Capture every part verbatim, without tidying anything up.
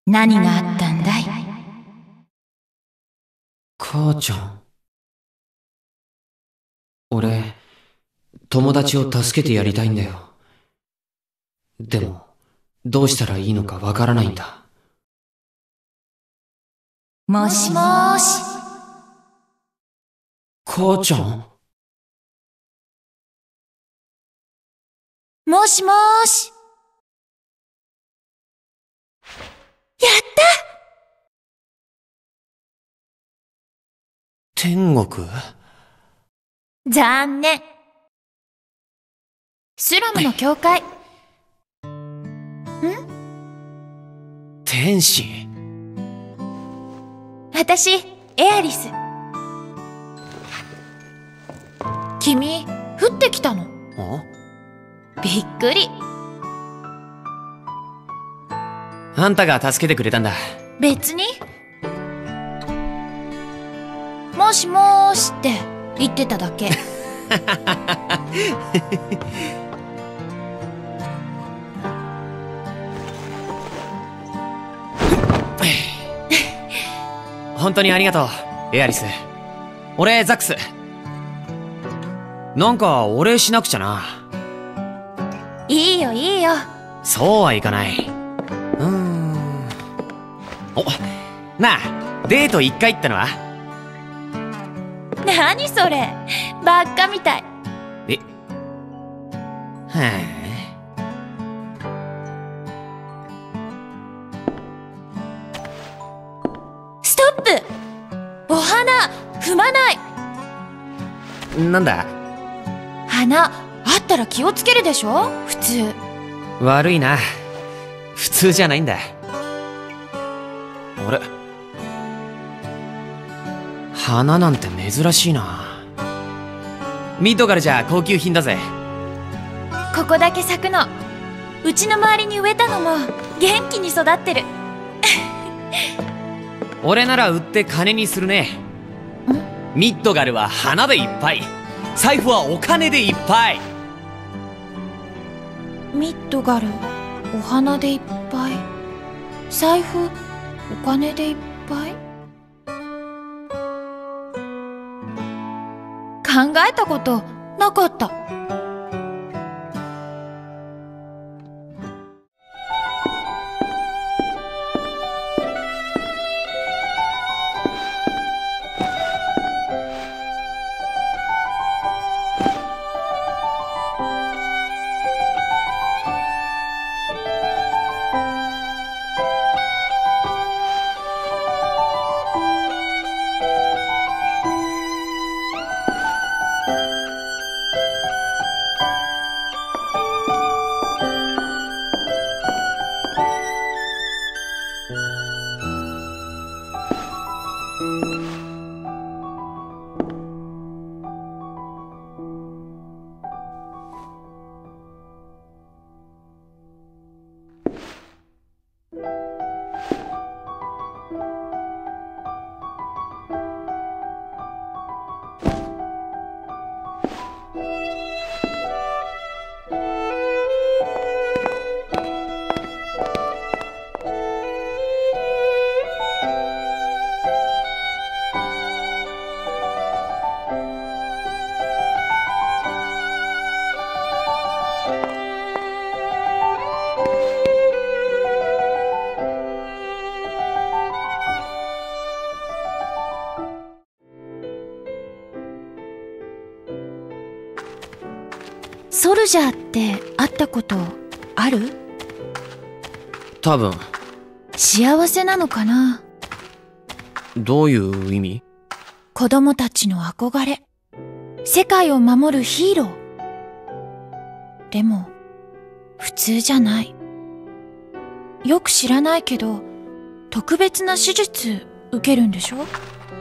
何があったんだい？ 母ちゃん。俺、友達を助けてやりたいんだよ。でも、どうしたらいいのかわからないんだ。 もしもーし。 母ちゃん？ もしもーし。やった天国？ 残念。スラムの教会。ん？ 天使？ 私、エアリス。君、降ってきたの？ あ？ びっくり。 あんたが助けてくれたんだ。 別に。もしもーしって言ってただけ。 本当にありがとう、エアリス。俺、ザックス。なんか、お礼しなくちゃな。 いいよいいよ。 そうはいかない。うーん。お、なあ、デート一回ってのは？ 何それ、ばっかみたい。 え？はあ。ストップ！お花、踏まない。 なんだ？ 花、あったら気をつけるでしょ、普通。 悪いな。普通じゃないんだ。あれ？花なんて珍しいな。ミッドガルじゃ高級品だぜ。 ここだけ咲くの。うちの周りに植えたのも元気に育ってる。 俺なら売って金にするね。ミッドガルは花でいっぱい、財布はお金でいっぱい。 ミッドガル、お花でいっぱい、財布、お金でいっぱい。考えたことなかった。ソルジャーって会ったことある？ 多分。 幸せなのかな？ どういう意味？ 子供たちの憧れ。世界を守るヒーロー。でも、普通じゃない。よく知らないけど、特別な手術受けるんでしょ？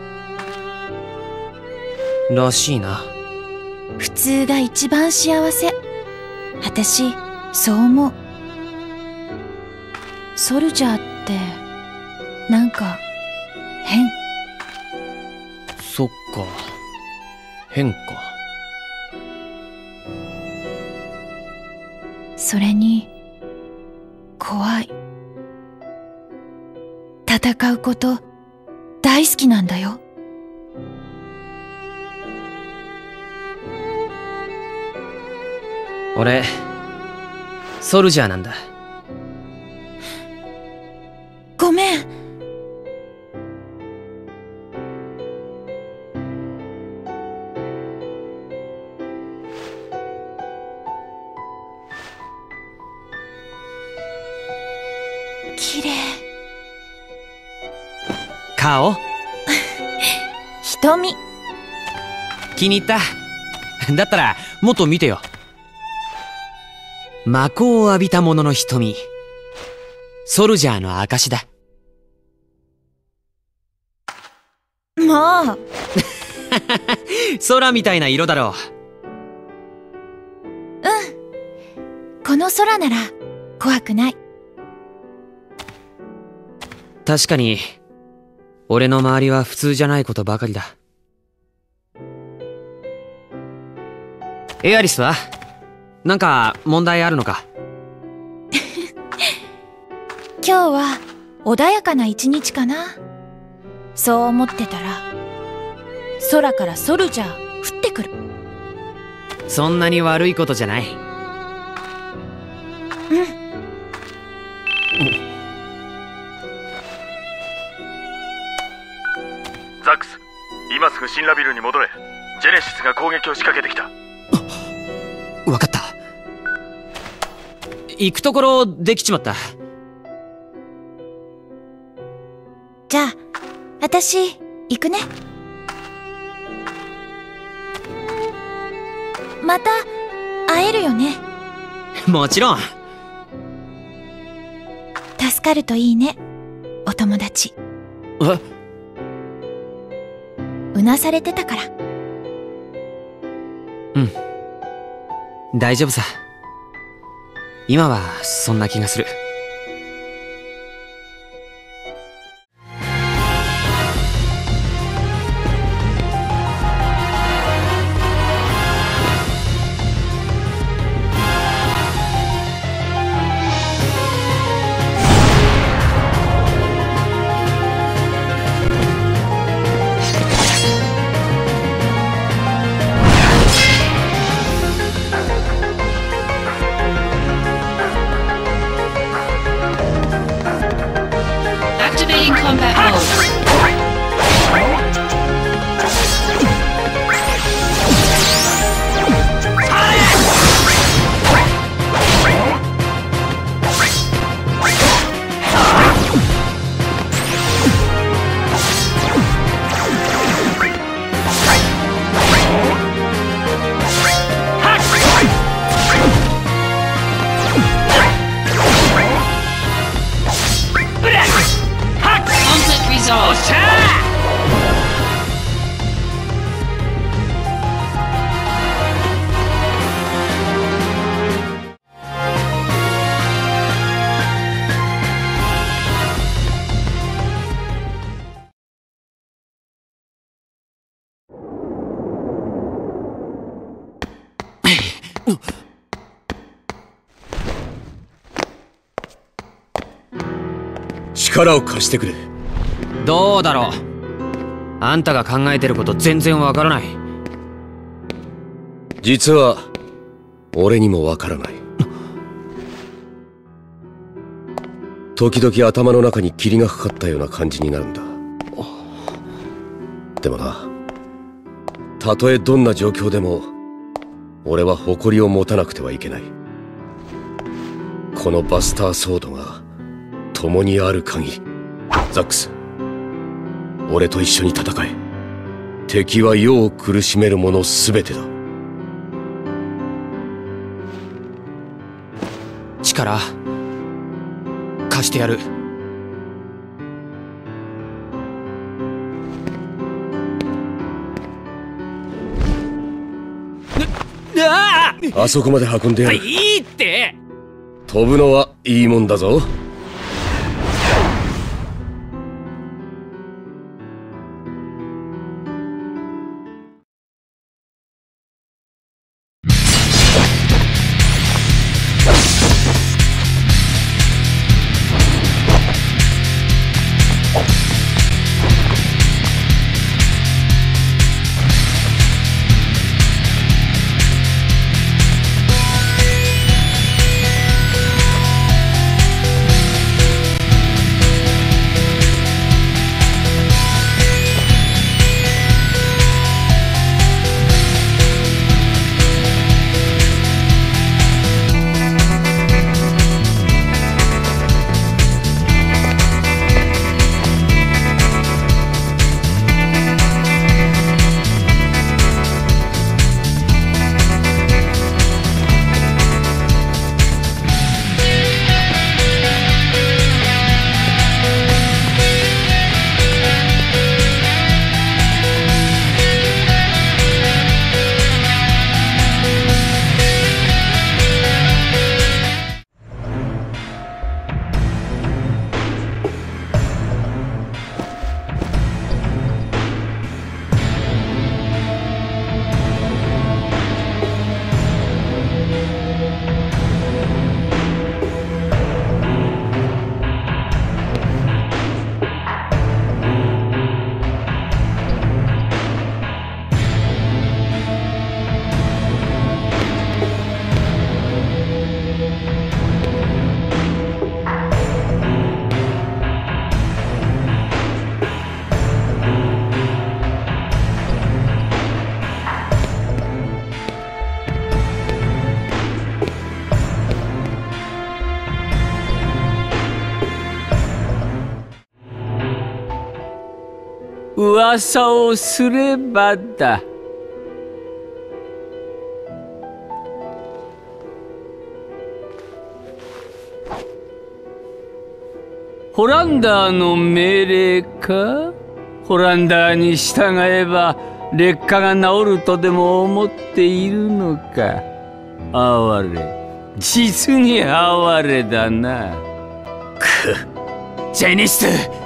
らしいな。 普通が一番幸せ。私、そう思う。ソルジャーって、なんか、変。 そっか。変か。 それに、怖い。 戦うこと大好きなんだよ。 俺、ソルジャーなんだ。 ごめん。綺麗。 顔瞳。 気に入った。だったらもっと見てよ。魔光を浴びた者の瞳、ソルジャーの証だ。 もう空みたいな色だろう。うん、この空なら怖くない。 確かに俺の周りは普通じゃないことばかりだ。エアリスはなんか問題あるのか？ 今日は穏やかな一日かな。そう思ってたら空からソルジャー降ってくる。 そんなに悪いことじゃない。 うん。 ザックス、今すぐシンラビルに戻れ。ジェネシスが攻撃を仕掛けてきた。 わかった。行くところできちまった。 じゃあ私行くね。また会えるよね。 もちろん。 助かるといいね、お友達。 え？ うなされてたから。 うん、大丈夫さ。今はそんな気がする。 力を貸してくれ。 どうだろう。あんたが考えてること全然わからない。 実は俺にもわからない。時々頭の中に霧がかかったような感じになるんだ。でもな、たとえどんな状況でも俺は誇りを持たなくてはいけない。このバスターソードが共にある限り、ザックス、俺と一緒に戦え。敵は世を苦しめる者すべてだ。 力貸してやる。ああそこまで運んでやる。 いいって。 飛ぶのはいいもんだぞ。 噂をすればだ。ホランダーの命令か？ホランダーに従えば劣化が治るとでも思っているのか。哀れ、実に哀れだな。 くジェニス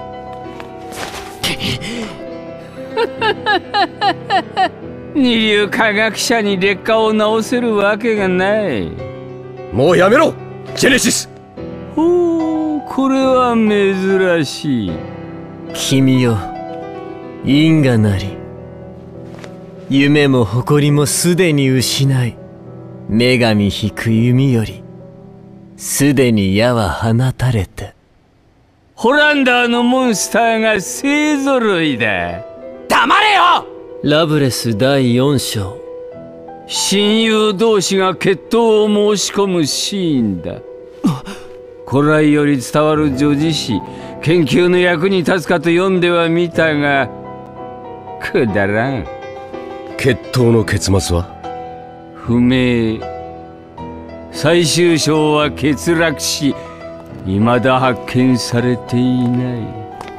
二流科学者に劣化を治せるわけがない。 もうやめろジェネシス。 ほう、これは珍しい。 君よ、因果なり夢も誇りもすでに失い、女神引く弓よりすでに矢は放たれた。 ホランダーのモンスターが勢ぞろいだ。 黙れよ。ラブレスだいよん章。 親友同士が決闘を申し込むシーンだ。古来より伝わる女子誌、研究の役に立つかと読んではみたが、くだらん。 決闘の結末は不明。最終章は欠落し、未だ発見されていない。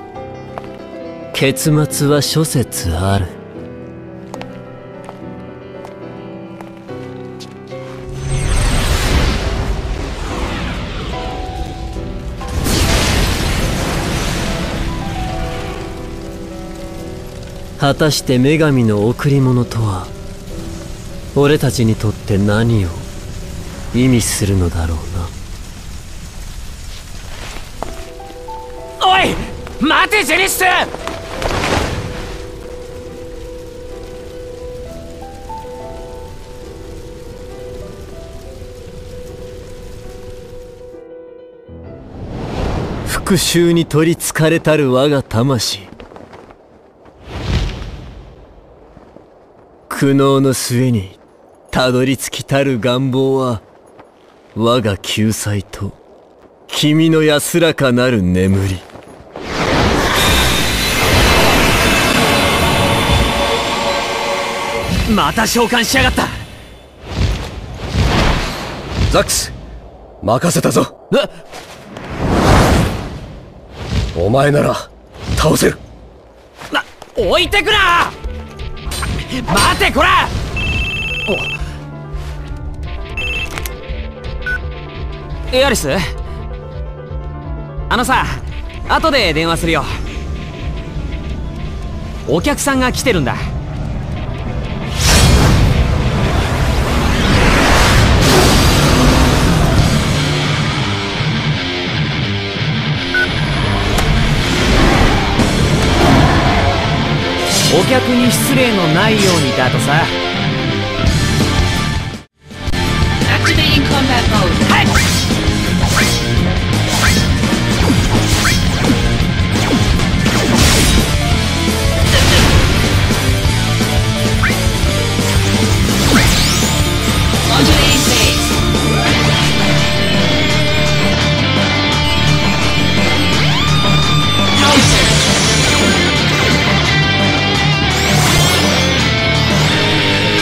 結末は諸説ある。果たして女神の贈り物とは俺たちにとって何を意味するのだろうな。 おい待てジェニス。復讐に取りつかれたる我が魂。苦悩の末にたどり着きたる願望は我が救済と君の安らかなる眠り。また召喚しやがった。 ザックス任せたぞ。お前なら倒せる。 な、置いてくな。待てこら。エアリス、あのさ、後で電話するよ。お客さんが来てるんだ。お客に失礼のないようにだとさ。 Activating combat mode. はい。 Modulating phase. Power surge. 「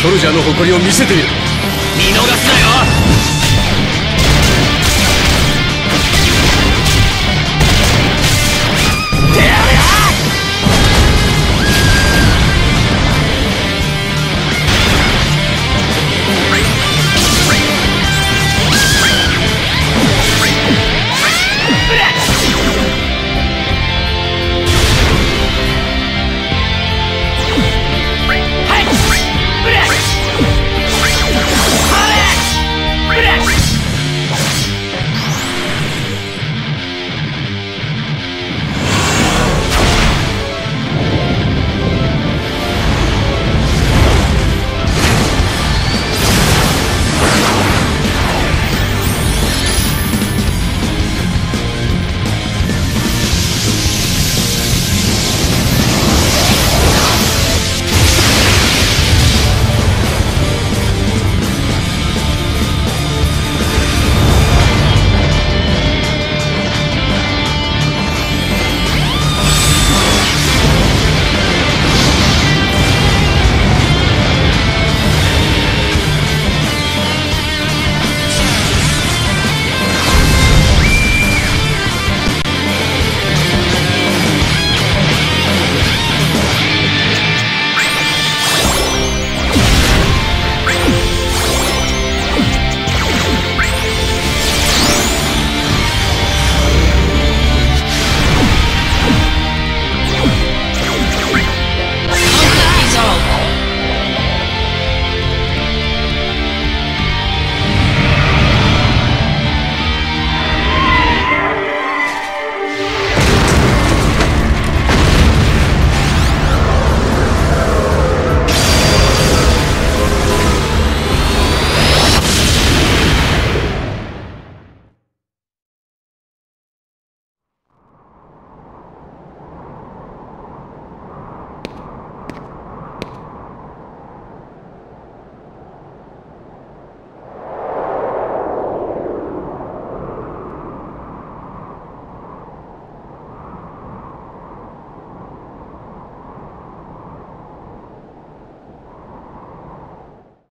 ソルジャーの誇りを見せてみる。 見逃すなよ。